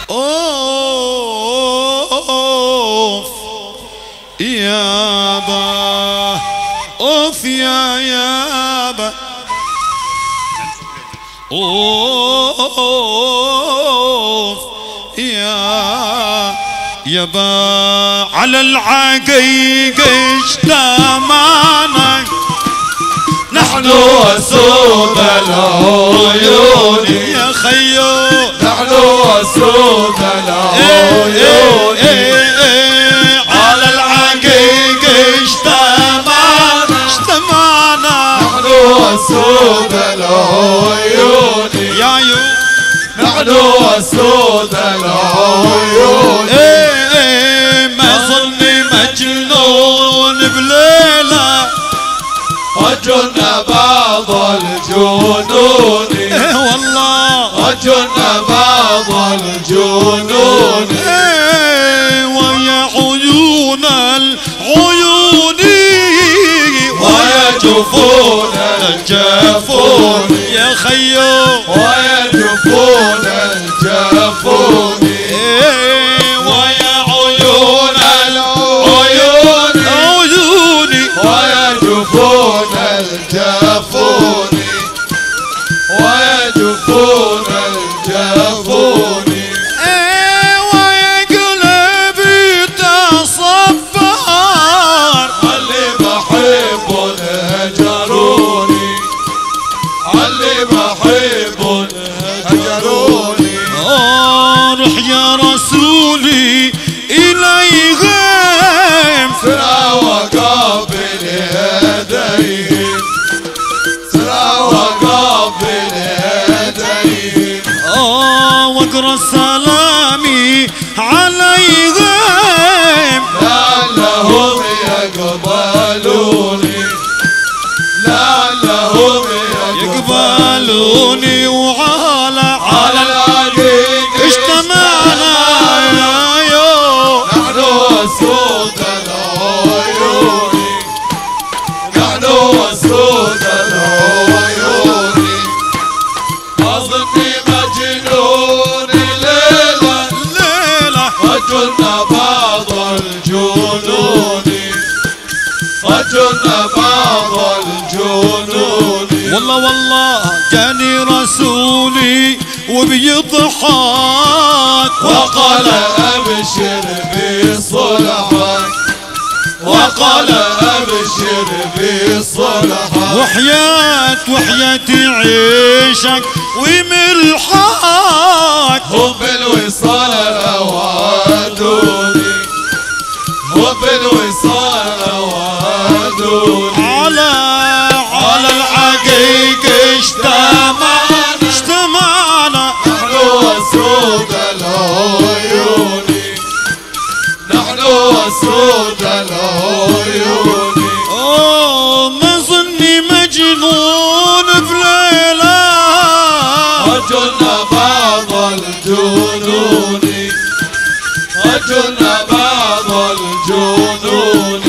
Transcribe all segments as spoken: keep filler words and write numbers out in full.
اوف يابا اوف يا يابا اوف يا يابا على العقيق اجتمعنا نحن وسود العيون يا خيو نحن وسود العيون على العقيق اجتمعنا اجتمعنا نحن وسود العيون يا عيون نحن وسود العيون ما ظني مجنون بليلة وجن بعض الجنون والله وجن بعض الجنون ويا عيون العيون ويا جفون الجفون يا خيو ويا جفون الجفون ويا عيون العيون عيوني ويا جفون الجفون ويا جفون الجفون ويا قلبي تصبر اللي بحب هجروني اللي بحب هجروني روح يا رسولي إليهم سرى وقابل يديهم سرى وقابل يديهم واقرا سلامي عليهم لعلهم يقبلوني لعلهم يقبلوني وعلى على العقيق اجتمعنا يا يو نحن وسود العيون نحن وسود العيون أظني مجنون ليلة الليلة وجن بعض الجنون وجن بعض الجنون والله والله جاني رسولي وبيضحك وقال أبشر بصلحك وقال أبشر بصلحك وحياة وحياة عيشك وملحك حب الوصال أوعدوني حب الوصال أوعدوني على على العقيق اجتمعنا اجتمعنا نحن وسود العيون نحن وسود العيون اوه ما ظني مجنون بليلة وجن بعض الجنون وجن بعض الجنون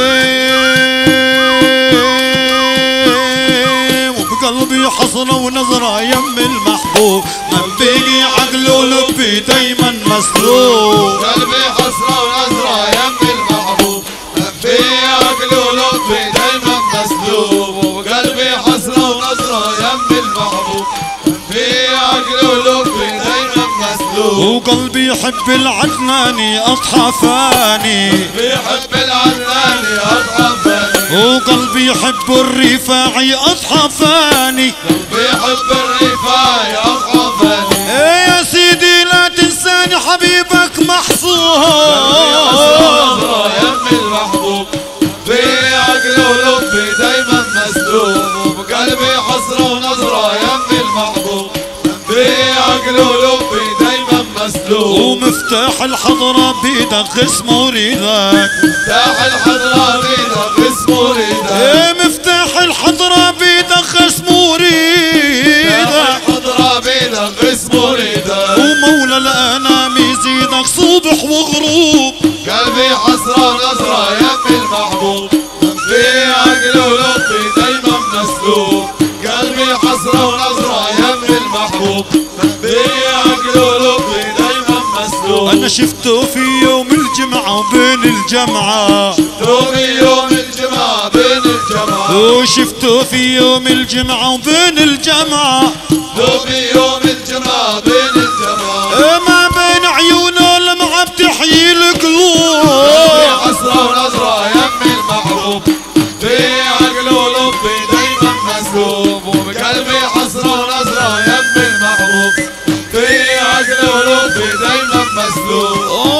ايه وبقلبي حصرة ونظرة يم المحبوب من بيجي عقله ولبي دايما مسلوب قلبي حسرة ونظرة يم المحبوب في عقل ولبي دايما مسلوب وقلبي حسرة ونظرة يم المحبوب في عقل ولبي دايما مسلوب وقلبي يحب العدناني اضحى فاني بيحب العدناني اضحى فاني وقلبي يحب الرفاعي اضحى فاني بيحب الرفاعي اضحى فاني ايه يا سيدي لا تنساني حبيبك محصور نظرة يم المحبوب في عقل ولبي دايما مسلوب وبقلبي حسرة ونظرة يم المحبوب في عقل ولبي دايما مسلوب ومفتاح الحضرة بيدك اسمه ريدك مفتاح الحضرة بيدك اسمه ريدك ايه مفتاح الحضرة بيدك اسمه ريدك الحضرة بيدك اسمه ريدك ومولى الانام يزيدك صبح وغروب قلبي حسرة ونظرة يم المحبوب في عقل ولبي دايما مسلوب قلبي حسرة ونظرة يم المحبوب في عقل ولبي دايما انا شفته في يوم الجمعة وبين الجمعة، شفته في يوم الجمعة بين الجمعة، وشفته في يوم الجمعة وبين الجمعة، شفته في يوم الجمعة بين الجمعة، ما بين عيونه لمعة بتحيي القلوب، في حسرة ونظرة يم المحبوب، في عقل ولبي دايما مسلوب، وبقلبي حسرة ونظرة يم المحبوب، في عقل ولبي دايما مسلوب.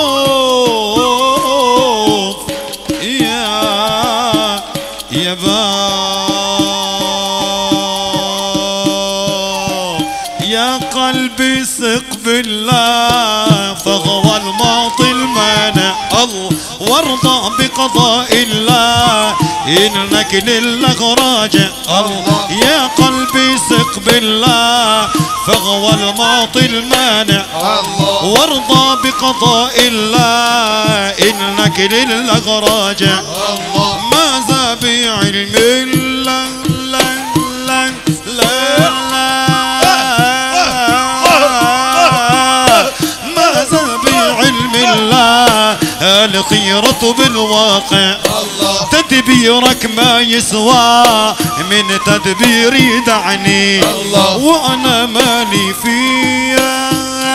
أوه يا يا با يا قلبي ثق بالله، فهو المعطي المانع الله، وارضى بقضاء الله إنك لله راجع الله. يا قلبي ثق بالله، فهو المعطي المانع الله، وارضى بقضاء الله إنك لله راجع الله. ماذا بعلم الله لا لا لا ماذا بعلم الله الخيرة بالواقع، تدبيرك ما يسوى من تدبيري دعني، وأنا مالي فيها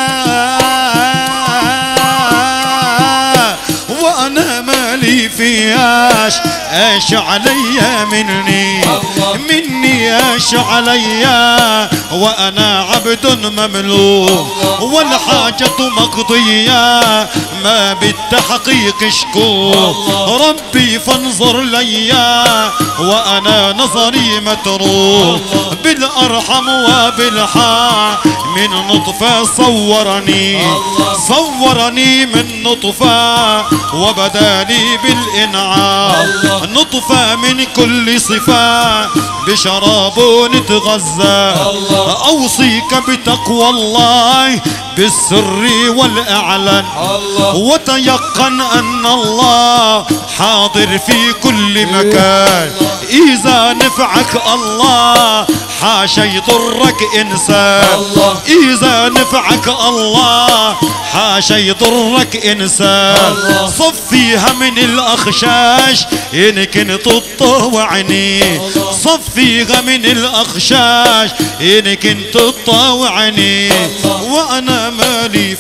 وأنا مالي فيهاش، ايش عليا مني مني ايش عليا، وأنا عبد مملوك والحاجة مقضية ما بالتحقيق اشكو ربي فانظر ليا، وأنا نظري متروك بالأرحم وبالحا من نطفة صورني صورني من نطفة وبدالي بالإنعام نطفة من كل صفة بشراب نتغذى، أوصيك بتقوى الله بالسر والإعلان، وتيقن أن الله حاضر في كل مكان، إذا نفعك الله حاشا يضرك إنسان، إذا نفعك الله حاشا يضرك إنسان، صفيها من الأخشاش إن كنت تطوعني، صفيها من الأخشاش إن كنت تطوعني، وأنا مالي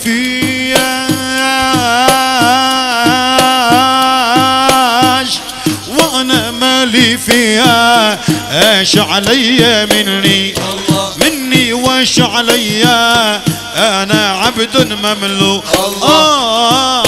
فياش وأنا مالي فيها، ايش عليا مني مني وايش عليا، أنا عبد مملوك. آه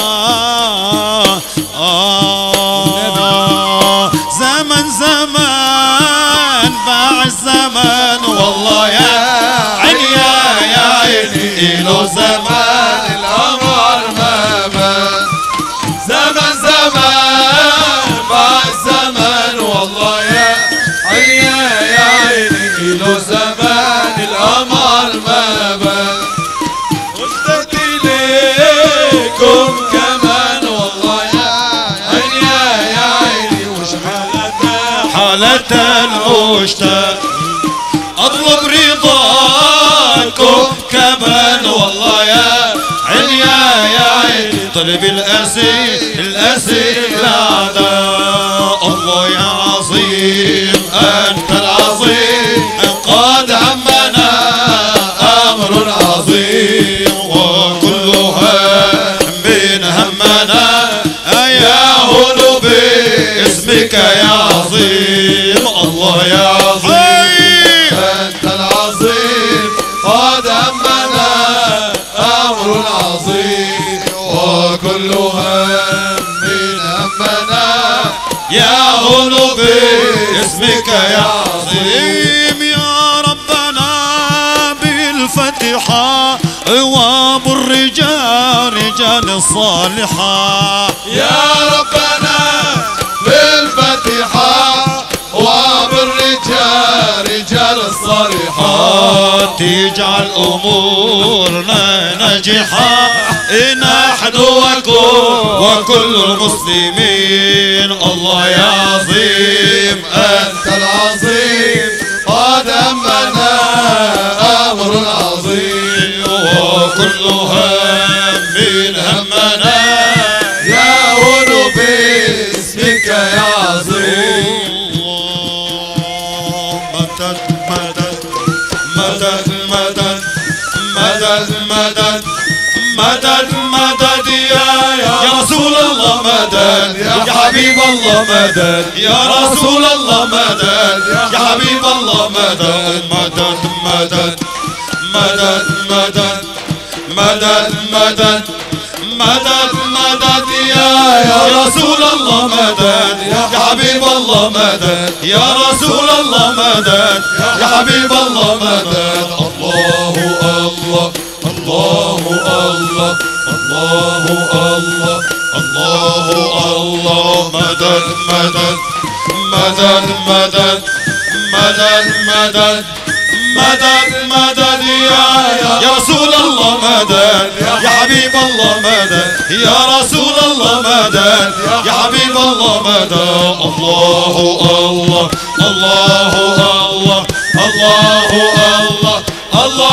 آه زمن زمان باع الزمان والله يا عيني يا عيني له زمان الأمر ما بان، زمن زمان باع الزمان والله يا عيني يا عيني له زمان الأمر ما بان، واشتقت إليكم كمان والله يا عيني يا عيني، وش حالتنا حالة المشتاق اطلب رضاكم كمان والله يا عيني يا عيني، طلب الاسير الاسير الاعداء، الله يا عظيم انت العظيم قد عمنا امر عظيم، وكل هم همنا يا هلو باسمك يا عظيم، الله يا عظيم أنت العظيم قد همنا أمر عظيم، وكل هم همنا يا هلو باسمك يا عظيم، يا ربنا بالفتحة وابو الرجال رجال الصالحة، يا ربنا بالفتحة وبالرجال رجال الصالحات، تجعل أمورنا ناجحة نحن وكل المسلمين، الله يا عظيم أنت العظيم قد همنا أمر عظيم، وكل هم همنا مدد مدد مدد مدد يا يا رسول الله مدد يا حبيب الله مدد يا رسول الله مدد يا حبيب الله مدد مدد مدد مدد مدد مدد مدد مدد مدد يا يا رسول الله مدد يا حبيب الله مدد يا رسول الله مدد يا حبيب الله مدد الله الله الله الله الله الله الله الله مدد مدد مدد مدد مدد مدد مدد مدد يا يا رسول الله مدد يا حبيب الله مدد يا رسول الله مدد يا حبيب الله مدد الله الله الله الله الله الله الله